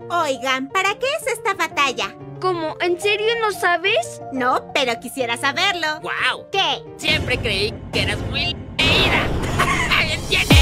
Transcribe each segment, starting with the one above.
Oigan, ¿para qué es esta batalla? ¿Cómo? ¿En serio no sabes? No, pero quisiera saberlo. ¡Guau! ¿Qué? Siempre creí que eras muy leída. ¿Entiendes?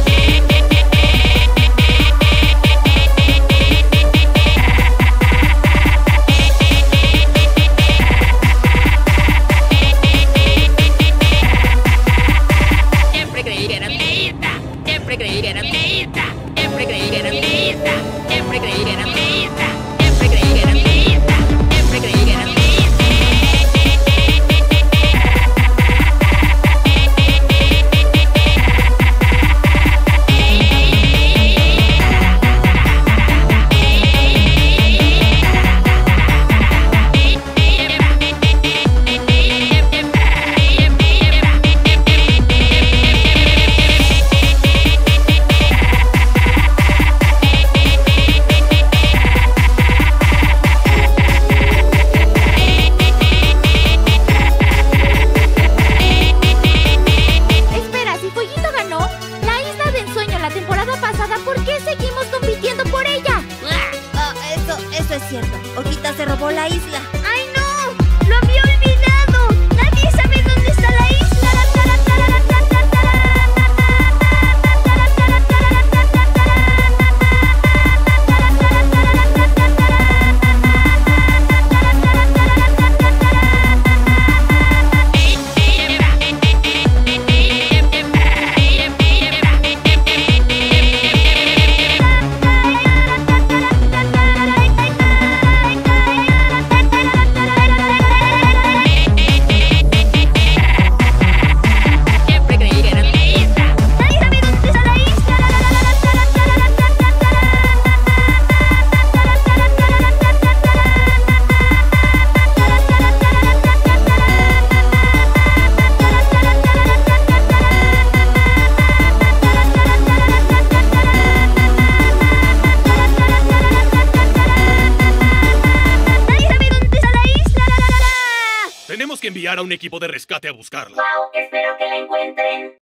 Siempre creí que eras leída. Siempre creí que eras leída. Siempre creí que eras leída. Siempre creí que eras leída. Siempre creí que eras leída. Siempre creí que eras leída. Espera, si Fueguito ganó la Isla de Ensueño la temporada pasada, ¿por qué seguimos compitiendo por ella? Eso es cierto. Hojita se robó la isla. ¡Ay, no! ¡Lo había olvidado! ¡Nadie sabe dónde está la isla! Siempre creí que eras leída. ¡Nadie sabe dónde está la isla! ¡Nadie sabe dónde está la isla! Tenemos que enviar a un equipo de rescate a buscarla. Wow, espero que la encuentren.